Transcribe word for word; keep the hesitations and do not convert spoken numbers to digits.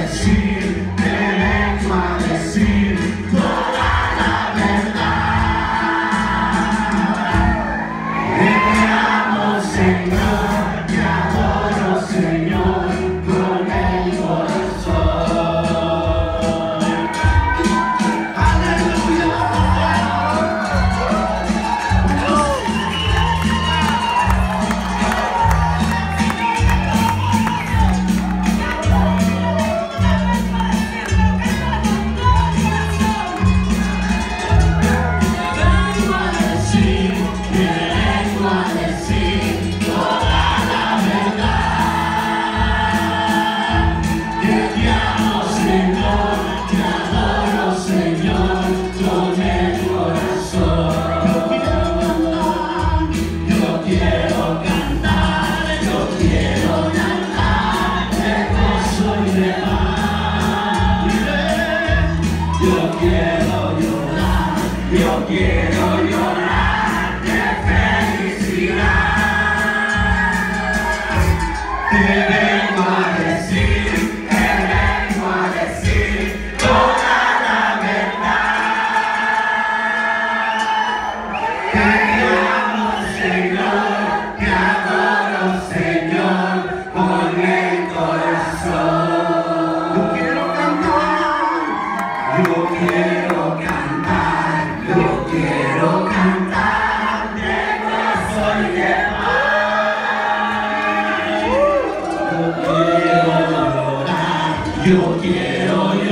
decir, te vengo a decir toda la verdad. Te amo, Señor, te adoro, Señor, con el corazón. Aleluya. Yo quiero llorar de felicidad. Te vengo a decir, te vengo a decir toda la verdad. Te amo, Señor, te adoro, Señor, con el corazón. Yo quiero cantar, yo quiero cantar. Yo quiero cantar de gozo y de paz. Yo quiero llorar, yo quiero llorar.